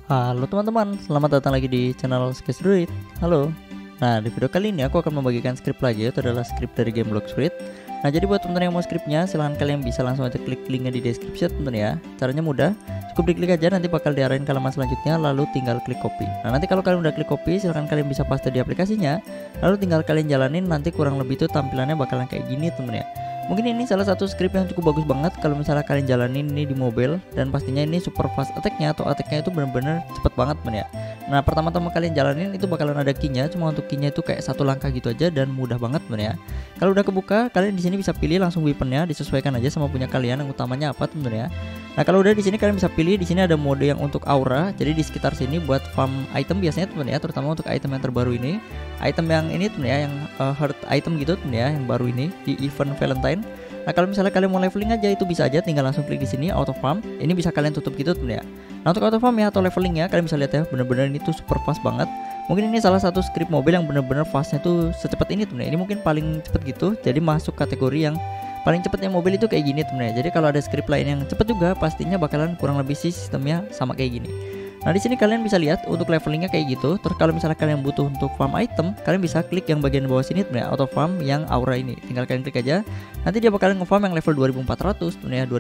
Halo teman-teman, selamat datang lagi di channel Sketch Druid. Halo. Nah, di video kali ini aku akan membagikan skrip lagi, itu adalah skrip dari game Blox Fruit. Nah, jadi buat teman-teman yang mau skripnya, silahkan kalian bisa langsung aja klik linknya di deskripsi teman-teman ya. Caranya mudah, cukup diklik aja, nanti bakal diarahin ke halaman selanjutnya, lalu tinggal klik copy. Nah, nanti kalau kalian udah klik copy, silahkan kalian bisa paste di aplikasinya, lalu tinggal kalian jalanin, nanti kurang lebih itu tampilannya bakalan kayak gini teman ya. Mungkin ini salah satu skrip yang cukup bagus banget kalau misalnya kalian jalanin ini di mobile, dan pastinya ini super fast attack-nya atau attack-nya itu bener-bener cepet banget teman ya. Nah, pertama-tama kalian jalanin itu bakalan ada key-nya, cuma untuk key-nya itu kayak satu langkah gitu aja dan mudah banget teman ya. Kalau udah kebuka, kalian di sini bisa pilih langsung weapon-nya, disesuaikan aja sama punya kalian yang utamanya apa teman ya. Nah, kalau udah di sini kalian bisa pilih, di sini ada mode yang untuk aura. Jadi di sekitar sini buat farm item biasanya teman ya, terutama untuk item yang terbaru ini. Item yang ini teman ya, yang heart item gitu teman ya, yang baru ini di event Valentine. Nah, kalau misalnya kalian mau leveling aja itu bisa aja, tinggal langsung klik di sini auto farm. Ini bisa kalian tutup gitu teman ya. Nah, untuk auto farm ya atau leveling ya, kalian bisa lihat ya, bener-bener ini tuh super fast banget. Mungkin ini salah satu script mobil yang bener-bener fastnya tuh secepat ini teman ya. Ini mungkin paling cepet gitu. Jadi masuk kategori yang paling cepetnya mobil itu kayak gini teman ya. Jadi kalau ada script lain yang cepet juga, pastinya bakalan kurang lebih sih sistemnya sama kayak gini. Nah, di sini kalian bisa lihat untuk levelingnya kayak gitu. Terus kalau misalnya kalian butuh untuk farm item, kalian bisa klik yang bagian bawah sini teman ya, auto farm yang aura ini. Tinggal kalian klik aja. Nanti dia bakalan nge-farm yang level 2400 teman ya,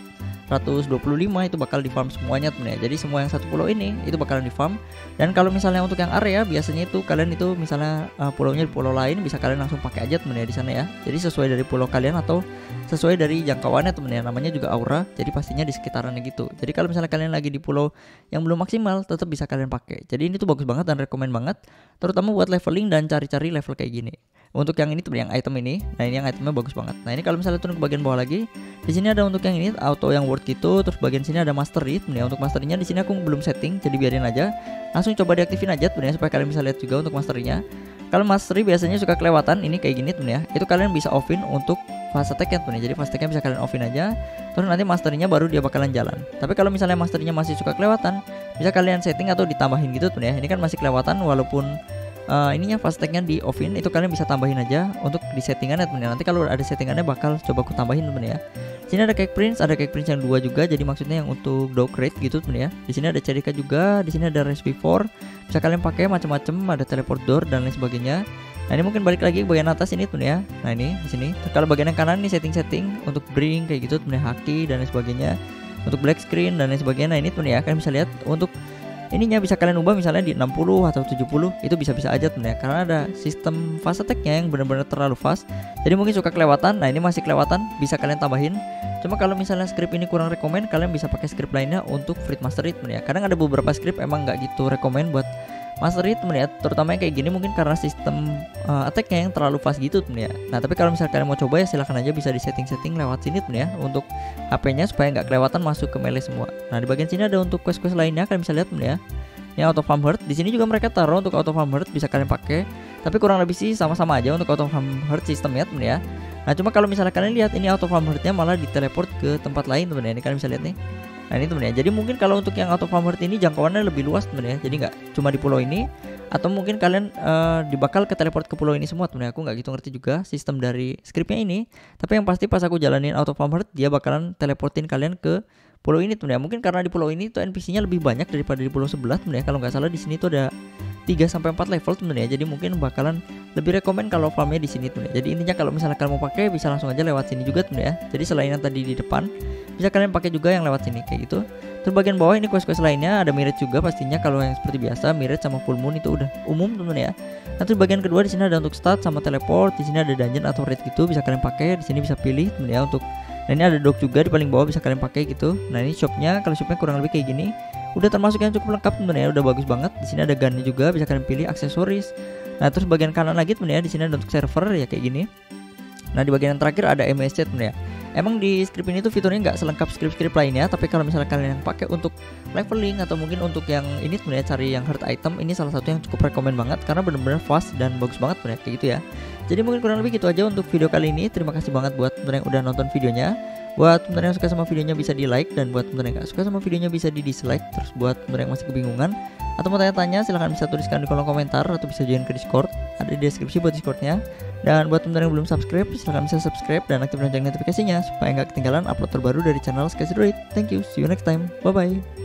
2425 itu bakal di farm semuanya teman ya. Jadi semua yang satu pulau ini itu bakalan di farm. Dan kalau misalnya untuk yang area, biasanya itu kalian itu misalnya pulaunya di pulau lain, bisa kalian langsung pakai aja teman ya di sana ya. Jadi sesuai dari pulau kalian atau sesuai dari jangkauannya teman ya. Namanya juga aura, jadi pastinya di sekitarannya gitu. Jadi kalau misalnya kalian lagi di pulau yang belum maksimal, tetap bisa kalian pakai. Jadi ini tuh bagus banget dan rekomend banget, terutama buat leveling dan cari-cari level kayak gini. Untuk yang ini tuh yang item ini, nah ini yang itemnya bagus banget. Nah, ini kalau misalnya turun ke bagian bawah lagi, di sini ada untuk yang ini auto yang word gitu, terus bagian sini ada mastery ya. Untuk masterynya di sini aku belum setting, jadi biarin aja. Langsung coba diaktifin aja temen ya, supaya kalian bisa lihat juga untuk masterynya. Kalau mastery biasanya suka kelewatan, ini kayak gini temen ya. Itu kalian bisa offin untuk fast attack ya temen ya. Jadi fast attack-nya bisa kalian offin aja, terus nanti masterynya baru dia bakalan jalan. Tapi kalau misalnya masterynya masih suka kelewatan, bisa kalian setting atau ditambahin gitu temen ya. Ini kan masih kelewatan walaupun ininya fast attack-nya di offin, itu kalian bisa tambahin aja untuk di settingannya temen ya. Nanti kalau ada settingannya bakal coba aku tambahin temen ya. Sini ada cake prince yang dua juga, jadi maksudnya yang untuk dog crate gitu temen ya. Di sini ada cerika juga, di sini ada rest before, bisa kalian pakai macam-macam, ada teleport door dan lain sebagainya. Nah, ini mungkin balik lagi ke bagian atas ini temen ya. Nah, ini di sini. Kalau bagian yang kanan ini setting-setting untuk bring kayak gitu temen ya, haki dan lain sebagainya. Untuk black screen dan lain sebagainya. Nah, ini temen ya, kalian bisa lihat untuk ininya bisa kalian ubah misalnya di 60 atau 70, itu bisa-bisa aja temen ya, karena ada sistem fast attack-nya yang benar-benar terlalu fast. Jadi mungkin suka kelewatan. Nah, ini masih kelewatan, bisa kalian tambahin. Cuma kalau misalnya script ini kurang rekomend, kalian bisa pakai script lainnya untuk Fruit Mastery temen ya. Kadang ada beberapa script emang nggak gitu rekomend buat Mastery temen ya, terutama yang kayak gini mungkin karena sistem attack-nya yang terlalu fast gitu temen ya. Nah, tapi kalau misalnya kalian mau coba ya silahkan aja, bisa di setting-setting lewat sini temen ya, untuk HP-nya supaya nggak kelewatan masuk ke melee semua. Nah, di bagian sini ada untuk quest-quest lainnya, kalian bisa lihat temen ya. Yang auto farm heart, di sini juga mereka taruh untuk auto farm heart, bisa kalian pakai. Tapi kurang lebih sih sama-sama aja untuk auto farm heart sistemnya temen ya. Nah, cuma kalau misalnya kalian lihat ini auto farm heart-nya malah diteleport ke tempat lain temen ya. Ini kalian bisa lihat nih. Nah, ini temen ya. Jadi mungkin kalau untuk yang auto farm heart ini jangkauannya lebih luas temen ya. Jadi nggak cuma di pulau ini, atau mungkin kalian dibakal ke teleport ke pulau ini semua temen ya. Aku nggak gitu ngerti juga sistem dari scriptnya ini. Tapi yang pasti pas aku jalanin auto farm heart, dia bakalan teleportin kalian ke pulau ini temen ya. Mungkin karena di pulau ini tuh NPC-nya lebih banyak daripada di pulau sebelah temen ya. Kalau nggak salah di sini tuh ada 3-4 level temen ya. Jadi mungkin bakalan lebih rekomend kalau farmnya di sini temen ya. Jadi intinya kalau misalnya kalian mau pakai, bisa langsung aja lewat sini juga temen ya. Jadi selain yang tadi di depan, bisa kalian pakai juga yang lewat sini kayak gitu. Terus bagian bawah ini quest-quest lainnya ada mirror juga pastinya. Kalau yang seperti biasa mirror sama full moon itu udah umum temen ya. Nah, terus bagian kedua di sini ada untuk start sama teleport. Di sini ada dungeon atau raid gitu, bisa kalian pakai. Di sini bisa pilih temen ya untuk. Nah, ini ada dock juga di paling bawah, bisa kalian pakai gitu. Nah, ini shopnya, kalau shopnya kurang lebih kayak gini. Udah termasuk yang cukup lengkap temen ya, udah bagus banget. Di sini ada gunnya juga, bisa kalian pilih aksesoris. Nah, terus bagian kanan lagi temen ya, di sini ada untuk server ya kayak gini. Nah, di bagian yang terakhir ada MSC temen ya. Emang di script ini tuh fiturnya nggak selengkap script-script lainnya, tapi kalau misalnya kalian yang pakai untuk leveling atau mungkin untuk yang ini sebenarnya cari yang heart item, ini salah satu yang cukup rekomend banget karena bener-bener fast dan bagus banget sebenarnya kayak gitu ya. Jadi mungkin kurang lebih gitu aja untuk video kali ini. Terima kasih banget buat teman yang udah nonton videonya. Buat teman yang suka sama videonya bisa di like, dan buat teman yang gak suka sama videonya bisa di dislike. Terus buat teman yang masih kebingungan atau mau tanya-tanya, silahkan bisa tuliskan di kolom komentar atau bisa join ke Discord, ada di deskripsi buat Discordnya. Dan buat teman-teman yang belum subscribe, silahkan bisa subscribe dan aktifkan lonceng notifikasinya supaya nggak ketinggalan upload terbaru dari channel Sketch Druid. Thank you, see you next time, bye bye.